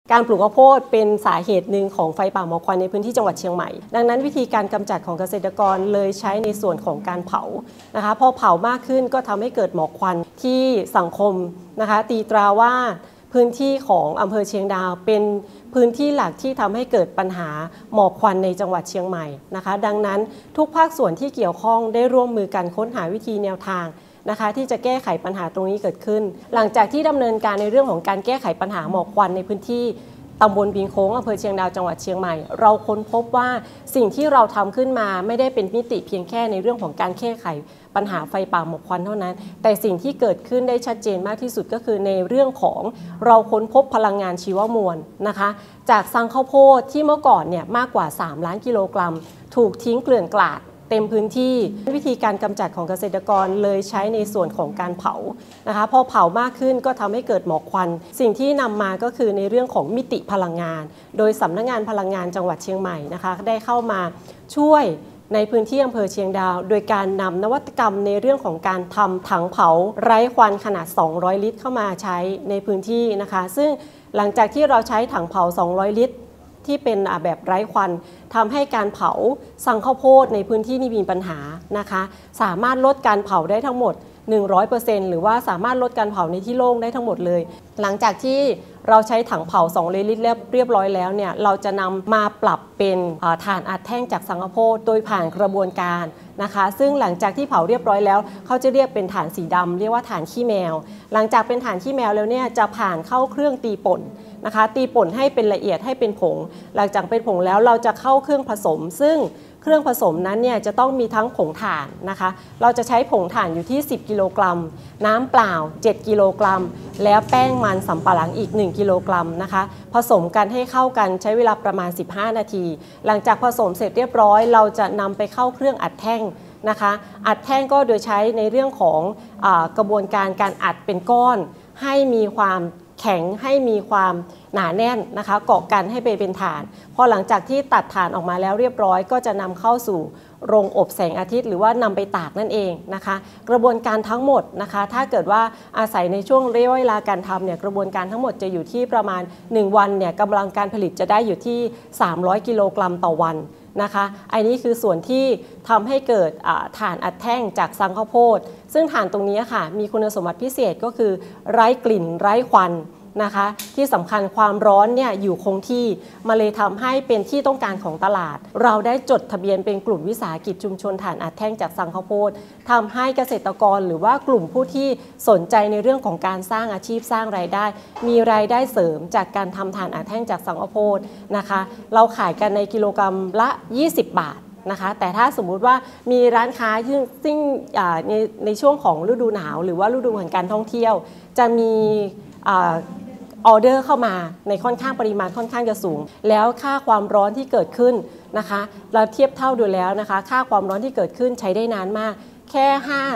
การปลูกข้าวโพดเป็นสาเหตุหนึ่งของไฟป่าหมอกควันในพื้นที่จังหวัดเชียงใหม่ดังนั้นวิธีการกำจัดของเกษตรกรเลยใช้ในส่วนของการเผานะคะพอเผามากขึ้นก็ทำให้เกิดหมอกควันที่สังคมนะคะตีตราว่าพื้นที่ของอำเภอเชียงดาวเป็นพื้นที่หลักที่ทำให้เกิดปัญหาหมอกควันในจังหวัดเชียงใหม่นะคะดังนั้นทุกภาคส่วนที่เกี่ยวข้องได้ร่วมมือกันค้นหาวิธีแนวทางนะคะที่จะแก้ไขปัญหาตรงนี้เกิดขึ้นหลังจากที่ดำเนินการในเรื่องของการแก้ไขปัญหาหมอกควันในพื้นที่ตำบลบิงโค้งอำเภอเชียงดาวจังหวัดเชียงใหม่เราค้นพบว่าสิ่งที่เราทำขึ้นมาไม่ได้เป็นมิติเพียงแค่ในเรื่องของการแก้ไขปัญหาไฟป่าหมอกควันเท่านั้นแต่สิ่งที่เกิดขึ้นได้ชัดเจนมากที่สุดก็คือในเรื่องของเราค้นพบพลังงานชีวมวลนะคะจากซังข้าวโพดที่เมื่อก่อนเนี่ยมากกว่า3 ล้านกิโลกรัมถูกทิ้งเกลื่อนกลาดเต็มพื้นที่วิธีการกำจัดของเกษตรกรเลยใช้ในส่วนของการเผานะคะพอเผามากขึ้นก็ทำให้เกิดหมอกควันสิ่งที่นำมาก็คือในเรื่องของมิติพลังงานโดยสำนักงานพลังงานจังหวัดเชียงใหม่นะคะได้เข้ามาช่วยในพื้นที่อำเภอเชียงดาวโดยการนำนวัตกรรมในเรื่องของการทำถังเผาไร้ควันขนาด200 ลิตรเข้ามาใช้ในพื้นที่นะคะซึ่งหลังจากที่เราใช้ถังเผา200 ลิตรที่เป็นแบบไร้ควันทำให้การเผาซังข้าวโพดในพื้นที่นี่มีปัญหานะคะสามารถลดการเผาได้ทั้งหมด 100% หรือว่าสามารถลดการเผาในที่โล่งได้ทั้งหมดเลยหลังจากที่เราใช้ถังเผา2 ลิตรเรียบร้อยแล้วเนี่ยเราจะนำมาปรับเป็นถ่านอัดแท่งจากซังข้าวโพดโดยผ่านกระบวนการนะคะซึ่งหลังจากที่เผาเรียบร้อยแล้วเขาจะเรียกเป็นถ่านสีดำเรียกว่าถ่านขี้แมวหลังจากเป็นถ่านขี้แมวแล้วเนี่ยจะผ่านเข้าเครื่องตีป่นนะคะตีป่นให้เป็นละเอียดให้เป็นผงหลังจากเป็นผงแล้วเราจะเข้าเครื่องผสมซึ่งเครื่องผสมนั้นเนี่ยจะต้องมีทั้งผงถ่านนะคะเราจะใช้ผงถ่านอยู่ที่10 กิโลกรัมน้ำเปล่า7 กิโลกรัมแล้วแป้งมันสำปะหลังอีก1 กิโลกรัมนะคะผสมกันให้เข้ากันใช้เวลาประมาณ15 นาทีหลังจากผสมเสร็จเรียบร้อยเราจะนำไปเข้าเครื่องอัดแท่งนะคะอัดแท่งก็โดยใช้ในเรื่องของกระบวนการอัดเป็นก้อนให้มีความแข็งให้มีความหนาแน่นนะคะเกาะกันให้ไปเป็นฐานพอหลังจากที่ตัดฐานออกมาแล้วเรียบร้อยก็จะนำเข้าสู่โรงอบแสงอาทิตย์หรือว่านำไปตากนั่นเองนะคะกระบวนการทั้งหมดนะคะถ้าเกิดว่าอาศัยในช่วงระยะเวลาการทำเนี่ยกระบวนการทั้งหมดจะอยู่ที่ประมาณ1 วันเนี่ยกำลังการผลิตจะได้อยู่ที่300 กิโลกรัมต่อวันนะคะอันนี้คือส่วนที่ทำให้เกิดถ่านอัดแท่งจากซังข้าวโพดซึ่งถ่านตรงนี้ค่ะมีคุณสมบัติพิเศษก็คือไร้กลิ่นไร้ควันนะคะที่สำคัญความร้อนเนี่ยอยู่คงที่มาเลยทำให้เป็นที่ต้องการของตลาดเราได้จดทะเบียนเป็นกลุ่มวิสาหกิจชุมชนถ่านอัดแท่งจากซังข้าวโพดทำให้เกษตรกรหรือว่ากลุ่มผู้ที่สนใจในเรื่องของการสร้างอาชีพสร้างรายได้มีรายได้เสริมจากการทำถ่านอัดแท่งจากซังข้าวโพดนะคะเราขายกันในกิโลกรัมละ20 บาทนะคะแต่ถ้าสมมุติว่ามีร้านค้าซึ่งในช่วงของฤดูหนาวหรือว่าฤดูแห่งการท่องเที่ยวจะมีออเดอร์เข้ามาในค่อนข้างปริมาณค่อนข้างจะสูงแล้วค่าความร้อนที่เกิดขึ้นนะคะเราเทียบเท่าดูแล้วนะคะค่าความร้อนที่เกิดขึ้นใช้ได้นานมากแค่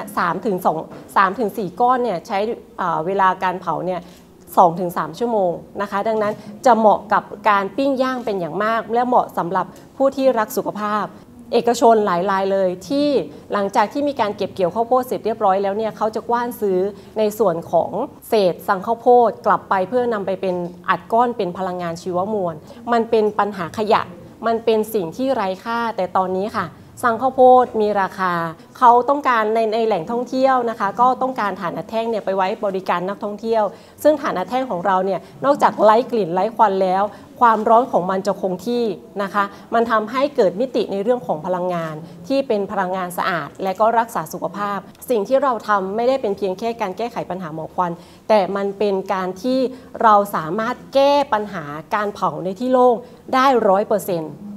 3-4 ก้อนเนี่ยใช้เวลาการเผาเนี่ย2-3 ชั่วโมงนะคะดังนั้นจะเหมาะกับการปิ้งย่างเป็นอย่างมากและเหมาะสำหรับผู้ที่รักสุขภาพเอกชนหลายรายเลยที่หลังจากที่มีการเก็บเกี่ยวข้าวโพดเสร็จเรียบร้อยแล้วเนี่ยเขาจะกว้านซื้อในส่วนของเศษซังข้าวโพดกลับไปเพื่อนำไปเป็นอัดก้อนเป็นพลังงานชีวมวลมันเป็นปัญหาขยะมันเป็นสิ่งที่ไร้ค่าแต่ตอนนี้ค่ะซังข้าวโพดมีราคาเขาต้องการในแหล่งท่องเที่ยวนะคะก็ต้องการถ่านอัดแท่งเนี่ยไปไว้บริการนักท่องเที่ยวซึ่งถ่านอัดแท่งของเราเนี่ยนอกจากไร้กลิ่นไร้ควันแล้วความร้อนของมันจะคงที่นะคะมันทำให้เกิดมิติในเรื่องของพลังงานที่เป็นพลังงานสะอาดและก็รักษาสุขภาพสิ่งที่เราทำไม่ได้เป็นเพียงแค่การแก้ไขปัญหาหมอกควันแต่มันเป็นการที่เราสามารถแก้ปัญหาการเผาในที่โล่งได้100%